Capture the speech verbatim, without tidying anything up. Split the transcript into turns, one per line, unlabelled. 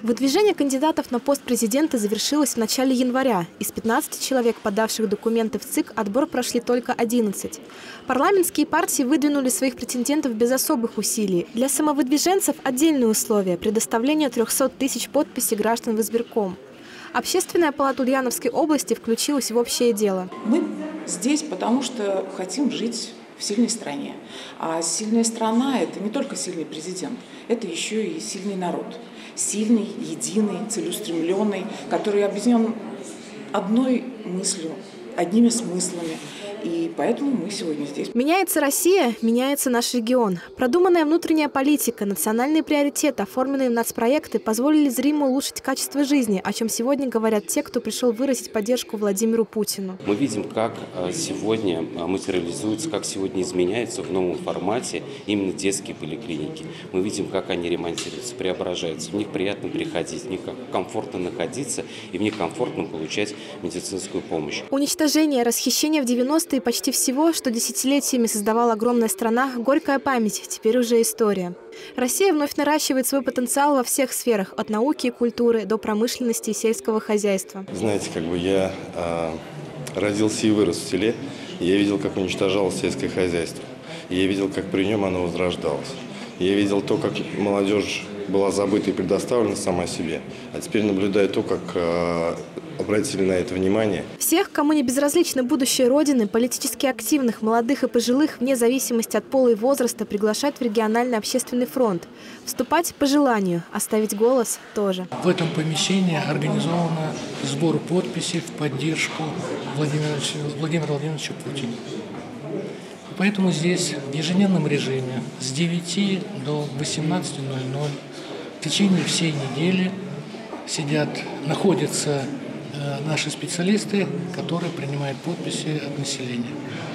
Выдвижение кандидатов на пост президента завершилось в начале января. Из пятнадцати человек, подавших документы в ЦИК, отбор прошли только одиннадцать. Парламентские партии выдвинули своих претендентов без особых усилий. Для самовыдвиженцев отдельные условия – предоставление трёхсот тысяч подписей граждан в избирком. Общественная палата Ульяновской области включилась в общее дело.
Мы здесь, потому что хотим жить в сильной стране. А сильная страна – это не только сильный президент, это еще и сильный народ. Сильный, единый, целеустремленный, который объединен одной мыслью, одними смыслами. И поэтому мы сегодня здесь.
Меняется Россия, меняется наш регион. Продуманная внутренняя политика, национальные приоритеты, оформленные нацпроекты позволили зримо улучшить качество жизни, о чем сегодня говорят те, кто пришел выразить поддержку Владимиру Путину.
Мы видим, как сегодня материализуется, как сегодня изменяются в новом формате именно детские поликлиники. Мы видим, как они ремонтируются, преображаются. В них приятно приходить, в них комфортно находиться и в них комфортно получать медицинскую помощь.
Уничтожение, расхищение в девяностые почти всего, что десятилетиями создавала огромная страна, горькая память, теперь уже история. Россия вновь наращивает свой потенциал во всех сферах, от науки и культуры до промышленности и сельского хозяйства.
Знаете, как бы я э, родился и вырос в селе, и я видел, как уничтожалось сельское хозяйство. И я видел, как при нем оно возрождалось. И я видел то, как молодежь была забыта и предоставлена сама себе. А теперь наблюдаю то, как э, обратили на это внимание.
Всех, кому не безразлично будущее Родины, политически активных, молодых и пожилых, вне зависимости от пола и возраста, приглашают в региональный общественный фронт. Вступать по желанию, оставить голос тоже.
В этом помещении организован сбор подписей в поддержку Владимира, Владимира Владимировича Путина. Поэтому здесь в ежедневном режиме с девяти до восемнадцати ноль-ноль в течение всей недели сидят, находятся наши специалисты, которые принимают подписи от населения.